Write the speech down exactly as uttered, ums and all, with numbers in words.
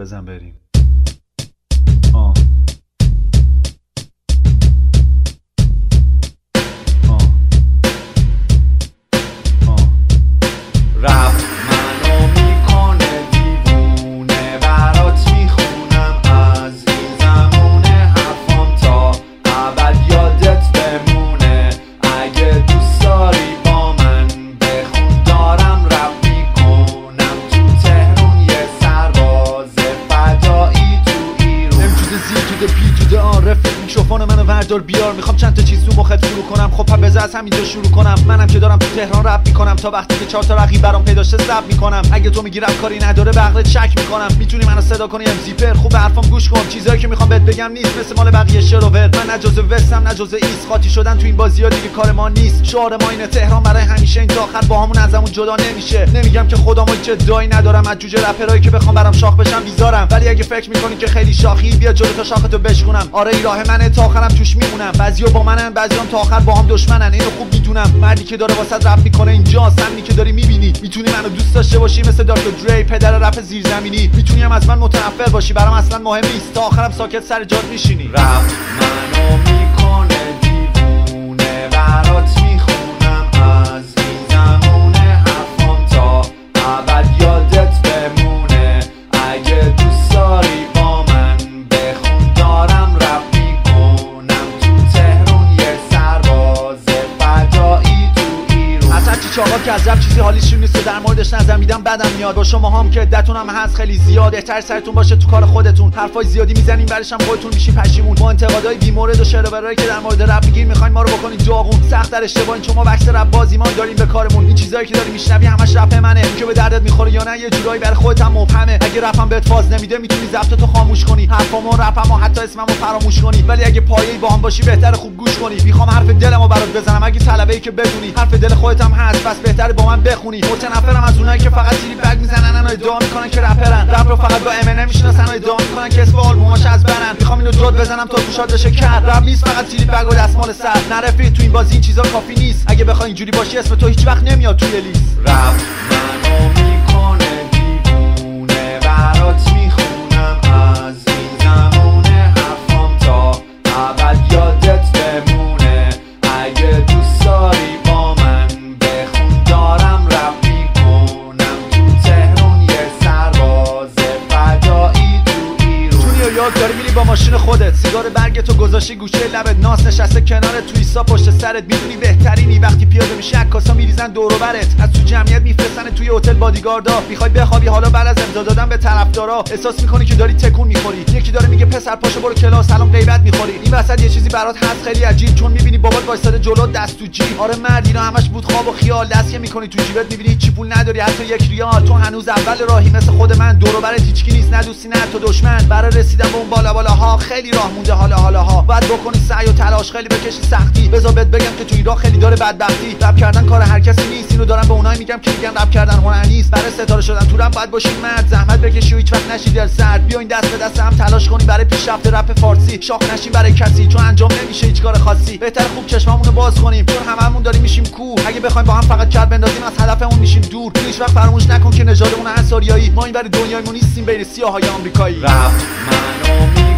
بزن بریم. آه. آه. آه. رپ منو میکنه دیوونه، برات میخونم از این زمونه، حرفام تا ابد یادت بمونه. اگه دوست داری با من بخون، دارم رپ میکنم تو تهرون، یه سرباز فدایی تو ایرون. نمیجوده زیر توده پی توده آن رفیق، میکروفون منو وردار بیار، میخوام چند تا چیز تو مخت فرو کنم. خب پس بذار از همینجا شروع کنم. منم که دارم تو تهران رپ میکنم، تا وقتی که چهار تا رقیب برام پیدا شه سب میکنم. اگه تو میگی رپ کاری نداره به عقلت شک میکنم. میتونی منو صدا کنی ام زیپر، خوب به حرفام گوش کن. چیزایی که میخوام بهت بگم نیست مثل مال بقیه شروور. من نه جزء وستم نه جزء ایست، خاطی شدن تو این بازی‌ها دیگه کار ما نیست. شعار ما اینه تهران برای همیشه، این تا آخر با همون ازمون جدا نمیشه. نمیگم که خودمو هیچ ادعایی ندارم، از جوجه رپرایی که بخوام برام شاخ بشم بیزارم. ولی اگه فکر میکنی که خیلی شاخی، بیا جلو تا شاختو بشکنم. آره این راه منه، تا آخرم توش میمونم. بعضیا با منن، بعضیام تا آخر با هم دشمنن. اینو خوب میدونم. مردی که داره واسط رپ میکنه اینجاست، همینی که داری میبینی. میتونی منو دوست داشته باشی مثل دکتر دری، پدر رپ زیرزمینی. میتونی هم از من متنفر باشی، برام اصلا مهم نیست. تا آخرم ساکت سر جات میشینی. رپ منو میکنه دیوونه، برات میخونم از این زمونه، حرفام تا ابد یادت بمونه. اگه دوست داری با من بخون، دارم رپ میکنم تو تهرون، یه سرباز فدایی تو ایرون. از هرچی چاقا که از رپ چیزی حالیشون نیست و در موردش نظر میدم بدم میاد. با شما هم که عدتون هم هست خیلی زیاد، بهتر سرتون باشه تو کار خودتون. حرفای زیادی میزنین برش هم خودتون میشین پشیمون. با انتقادای بیمورد و شعر که در مورد رپ میگین، میخواین ما رو بکنین داغون. سخت در اشتباهین، چون ما وقت رپ بازیمان داریم به کارمون. این چیزایی که داری میشنوی همش رپ منه. این که به دردت میخوره یا نه یه جورایی برای خودت هم مبهمه. اگه رپم بهت فاز نمیده، میتونی ضبطتو خاموش کنی، حرفامو رپمو حتی اسممو فراموش کنی. ولی اگه پایه‌ای با هم باشی بهتر خوب گوش کنی. میخوام حرف دلمو برات بزنم، اگه طلبه‌ای که بدونی حرف دل خودت هم هست، پس بهتره با من بخونی. متنفرم از اونایی که فقط تیری بگ میزنن و ادعا میکنن که رپرن. رپ رو فقط با ام ان ام میشناسن و ادعا میکنن که اسم آلبوماش از برن. میخوام اینو جد بزنم تا گوشات بشه کرد. رپ نیست فقط تیری بگ و دستمال سر. نرفید تو این بازی، این چیزا کافی نیست. اگه بخوای اینجوری باشی اسم تو هیچ وقت نمیاد توی لیست. رپ منو میکنه دیوونه، برات میخونم از این زمونه، حرفام تا ابد یادت بمونه. اگه دوست داری با من بخون، دارم رپ میکنم تو تهرون، یه سرباز فدایی تو ایرون. تو نیویورک داری میری با ماشین خودت، سیگار برگ تو گذاشتی گوشه لبت، ناس نشسته کنار تویستا پشت سرت. میدونی بهترینی، وقتی پیاده میشی عکاسا میریزن دور و برت، از تو جمعیت میفرستن توی هتل بادیگاردا. میخوای بخوابی حالا بعد از امضا دادن به طرفدارا، احساس میکنی که داری تکون میخوری. یکی داره میگه پسر پاشو برو کلاس، سلام غیبت میخوری. این وسط یه چیزی برات هست خیلی عجیب، چون میبینی بابات وایساده جلو دست تو جیب. آره مرد، اینا همش بود خواب و خیال. دست که میکنی تو جیبت میبینی چی پول نداری، حتی یک ریال. تو هنوز اول راهی مثل خود من، دور و برت هیچکی نیست، نه دوستی نه حتی دشمن. برای رسیدن به اون بالا بالاها خیلی راه مونده، حالا حالاها باید بکنی سعی و تلاش، خیلی بکشی سختی. بذار بهت بگم که تو این راه خیلی داره بدبختی. رپ کردن کار هر کسی نیست، اینو دارم به اونایی میگم که میگن رپ کردن هنر نیست. برای ستاره شدن تو رپ باید باشی مرد، زحمت بکشی و هیچ وقت نشی دل سرد. بیاین دست به دست هم تلاش کنیم برای پیشرفت رپ فارسی. شاخ نشیم برای کسی، چون انجام نمیشه هیچ کار خاصی. بهتر خوب چشمامونو باز کنیم، چون هممون داریم میشیم کوه. اگه بخوایم با هم فقط کر بندازیم از هدفمون میشیم دور. هیچ وقت فراموش نکن که نژادمون انصاریایی، ما این برای دنیایمون نیستیم بین سیاهای آمریکایی. رپ منو